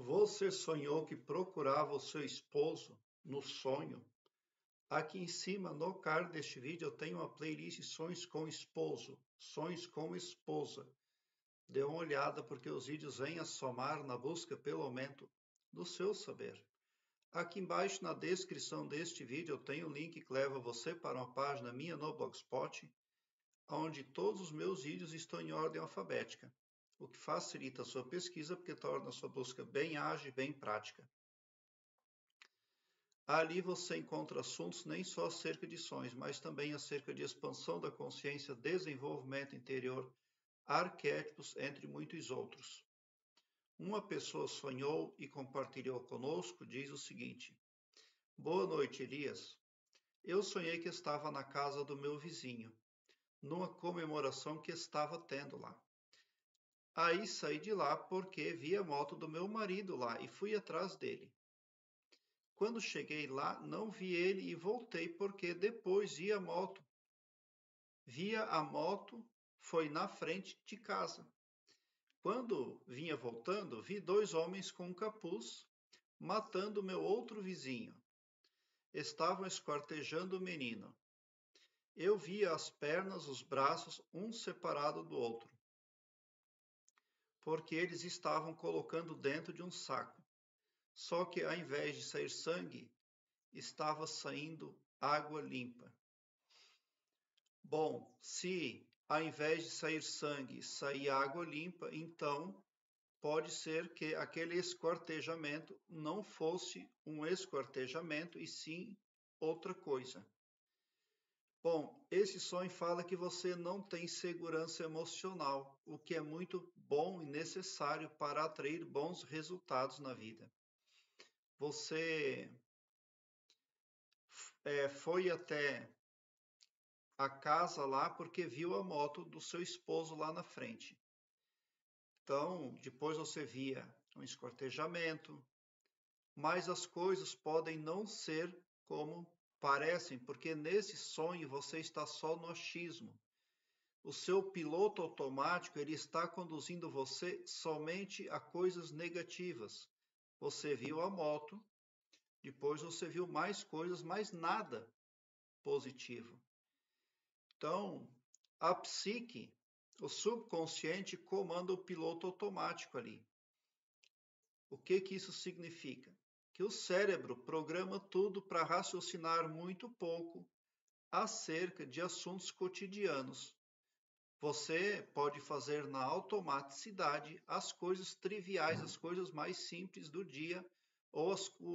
Você sonhou que procurava o seu esposo no sonho? Aqui em cima, no card deste vídeo, eu tenho uma playlist Sonhos com Esposo, Sonhos com Esposa. Dê uma olhada porque os vídeos vêm a somar na busca pelo aumento do seu saber. Aqui embaixo na descrição deste vídeo eu tenho um link que leva você para uma página minha no Blogspot, onde todos os meus vídeos estão em ordem alfabética, o que facilita a sua pesquisa porque torna a sua busca bem ágil e bem prática. Ali você encontra assuntos nem só acerca de sonhos, mas também acerca de expansão da consciência, desenvolvimento interior, arquétipos, entre muitos outros. Uma pessoa sonhou e compartilhou conosco, diz o seguinte: Boa noite, Elias. Eu sonhei que estava na casa do meu vizinho, numa comemoração que estava tendo lá. Aí saí de lá porque vi a moto do meu marido lá e fui atrás dele. Quando cheguei lá, não vi ele e voltei porque depois vi a moto. Via a moto, foi na frente de casa. Quando vinha voltando, vi dois homens com um capuz matando meu outro vizinho. Estavam esquartejando o menino. Eu via as pernas, os braços, um separado do outro, porque eles estavam colocando dentro de um saco. Só que ao invés de sair sangue, estava saindo água limpa. Bom, se ao invés de sair sangue, sair água limpa, então pode ser que aquele esquartejamento não fosse um esquartejamento, e sim outra coisa. Bom, esse sonho fala que você não tem segurança emocional, o que é muito bom e necessário para atrair bons resultados na vida. Você foi até a casa lá porque viu a moto do seu esposo lá na frente. Então, depois você via um esquartejamento, mas as coisas podem não ser como parecem, porque nesse sonho você está só no achismo. O seu piloto automático ele está conduzindo você somente a coisas negativas. Você viu a moto, depois você viu mais coisas, mas nada positivo. Então, a psique, o subconsciente, comanda o piloto automático ali. O que isso significa? Que o cérebro programa tudo para raciocinar muito pouco acerca de assuntos cotidianos. Você pode fazer na automaticidade as coisas triviais, as coisas mais simples do dia ou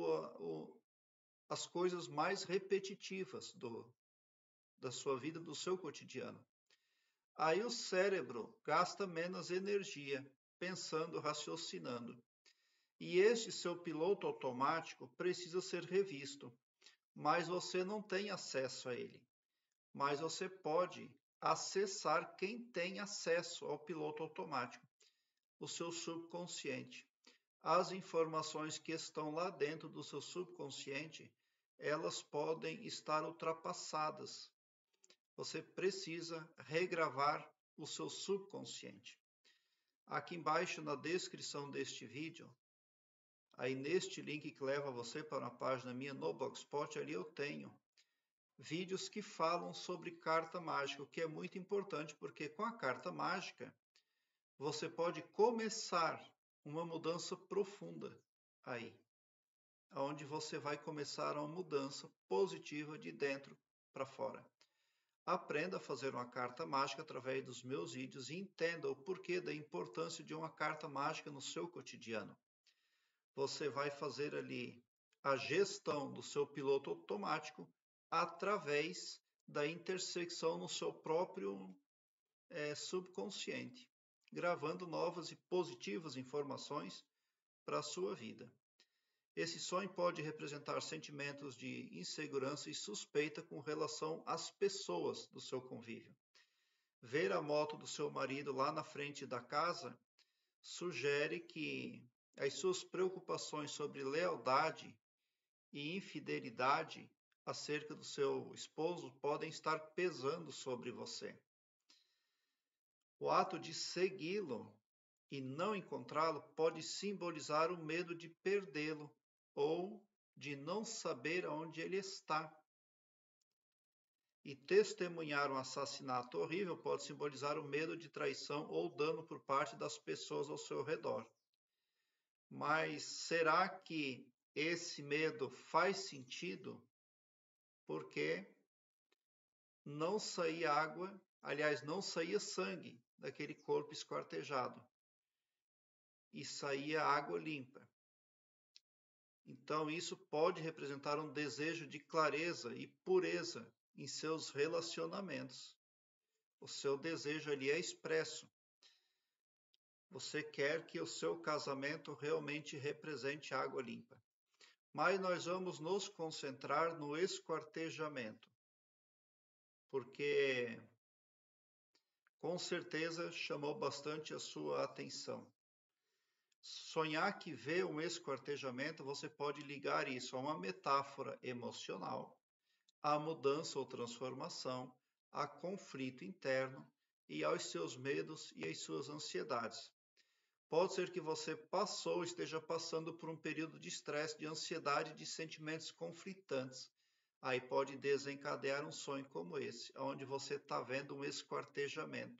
as coisas mais repetitivas da sua vida, do seu cotidiano. Aí o cérebro gasta menos energia pensando, raciocinando. E este seu piloto automático precisa ser revisto, mas você não tem acesso a ele. Mas você pode acessar quem tem acesso ao piloto automático, o seu subconsciente. As informações que estão lá dentro do seu subconsciente, elas podem estar ultrapassadas. Você precisa regravar o seu subconsciente. Aqui embaixo na descrição deste vídeo, aí neste link que leva você para uma página minha no Blogspot, ali eu tenho vídeos que falam sobre carta mágica, o que é muito importante, porque com a carta mágica você pode começar uma mudança profunda aí, onde você vai começar uma mudança positiva de dentro para fora. Aprenda a fazer uma carta mágica através dos meus vídeos e entenda o porquê da importância de uma carta mágica no seu cotidiano. Você vai fazer ali a gestão do seu piloto automático através da intersecção no seu próprio subconsciente, gravando novas e positivas informações para a sua vida. Esse sonho pode representar sentimentos de insegurança e suspeita com relação às pessoas do seu convívio. Ver a moto do seu marido lá na frente da casa sugere que as suas preocupações sobre lealdade e infidelidade acerca do seu esposo podem estar pesando sobre você. O ato de segui-lo e não encontrá-lo pode simbolizar o medo de perdê-lo ou de não saber onde ele está. E testemunhar um assassinato horrível pode simbolizar o medo de traição ou dano por parte das pessoas ao seu redor. Mas será que esse medo faz sentido? Porque não saía água, aliás, não saía sangue daquele corpo esquartejado, e saía água limpa. Então, isso pode representar um desejo de clareza e pureza em seus relacionamentos. O seu desejo ali é expresso. Você quer que o seu casamento realmente represente água limpa. Mas nós vamos nos concentrar no esquartejamento, porque com certeza chamou bastante a sua atenção. Sonhar que vê um esquartejamento, você pode ligar isso a uma metáfora emocional, a mudança ou transformação, a conflito interno e aos seus medos e às suas ansiedades. Pode ser que você passou ou esteja passando por um período de estresse, de ansiedade, de sentimentos conflitantes. Aí pode desencadear um sonho como esse, onde você está vendo um esquartejamento.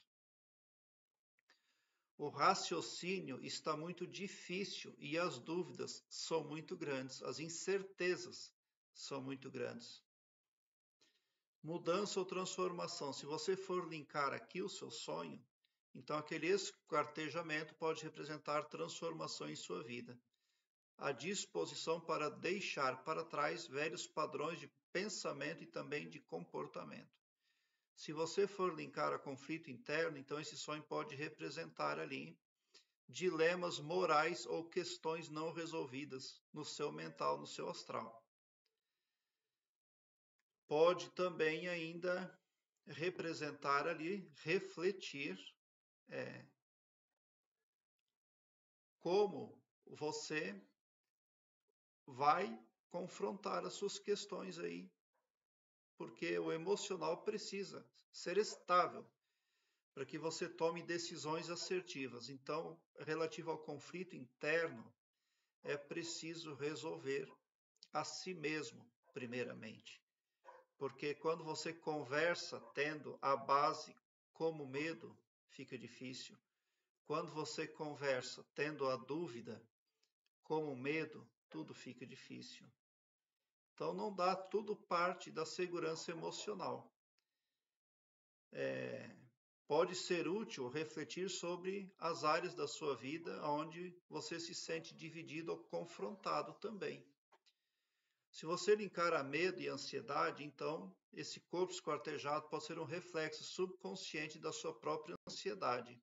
O raciocínio está muito difícil e as dúvidas são muito grandes, as incertezas são muito grandes. Mudança ou transformação. Se você for linkar aqui o seu sonho, então aquele esquartejamento pode representar transformação em sua vida. A disposição para deixar para trás velhos padrões de pensamento e também de comportamento. Se você for linkar a conflito interno, então esse sonho pode representar ali dilemas morais ou questões não resolvidas no seu mental, no seu astral. Pode também ainda representar ali, refletir como você vai confrontar as suas questões aí, porque o emocional precisa ser estável para que você tome decisões assertivas. Então, relativo ao conflito interno, é preciso resolver a si mesmo, primeiramente. Porque quando você conversa tendo a base como medo, fica difícil. Quando você conversa tendo a dúvida como medo, tudo fica difícil. Então não dá, tudo parte da segurança emocional. Pode ser útil refletir sobre as áreas da sua vida onde você se sente dividido ou confrontado também. Se você linkar a medo e ansiedade, então esse corpo esquartejado pode ser um reflexo subconsciente da sua própria ansiedade.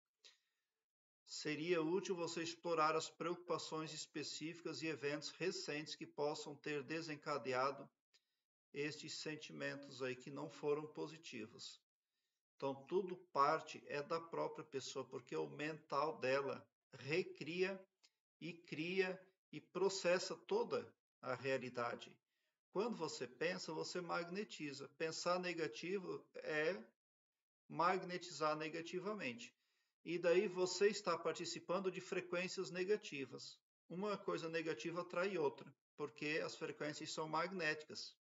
Seria útil você explorar as preocupações específicas e eventos recentes que possam ter desencadeado estes sentimentos aí que não foram positivos. Então, tudo parte da própria pessoa, porque o mental dela recria e cria e processa toda a realidade. Quando você pensa, você magnetiza. Pensar negativo é magnetizar negativamente. E daí você está participando de frequências negativas. Uma coisa negativa atrai outra, porque as frequências são magnéticas.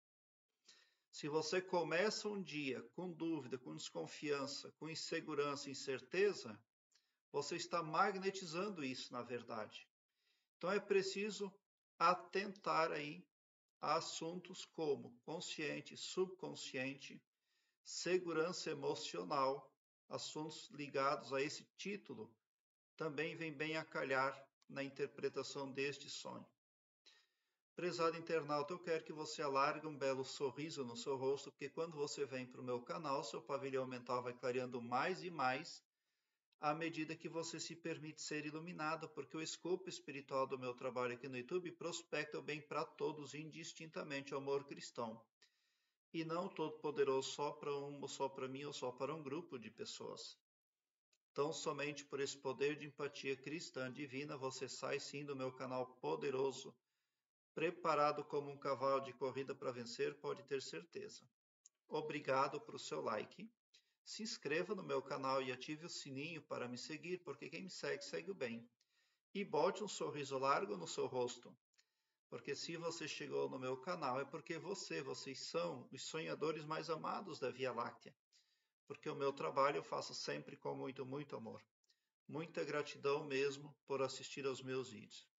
Se você começa um dia com dúvida, com desconfiança, com insegurança, incerteza, você está magnetizando isso, na verdade. Então é preciso atentar aí a assuntos como consciente, subconsciente, segurança emocional, assuntos ligados a esse título, também vem bem a calhar na interpretação deste sonho. Prezado internauta, eu quero que você alargue um belo sorriso no seu rosto, porque quando você vem para o meu canal, seu pavilhão mental vai clareando mais e mais à medida que você se permite ser iluminado, porque o escopo espiritual do meu trabalho aqui no YouTube prospecta o bem para todos, indistintamente, o amor cristão. E não todo poderoso só para um, ou só para mim, ou só para um grupo de pessoas. Então, somente por esse poder de empatia cristã divina, você sai sim do meu canal poderoso, preparado como um cavalo de corrida para vencer, pode ter certeza. Obrigado por seu like. Se inscreva no meu canal e ative o sininho para me seguir, porque quem me segue, segue o bem. E bote um sorriso largo no seu rosto, porque se você chegou no meu canal é porque vocês são os sonhadores mais amados da Via Láctea. Porque o meu trabalho eu faço sempre com muito, muito amor. Muita gratidão mesmo por assistir aos meus vídeos.